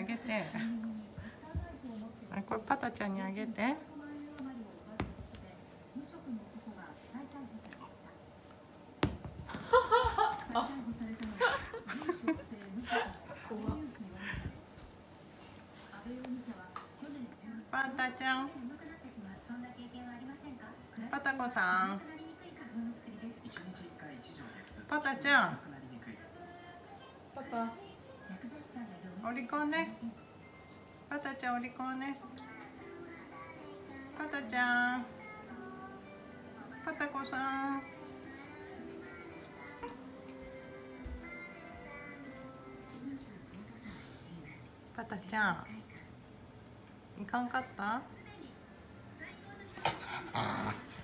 げて。これパタちゃんにあげて。パタちゃん、パタコさん、パタちゃん、パタ、お利口ね。パタちゃんお利口ね。パタちゃん、パタコさん。パタちゃん、いかんかった？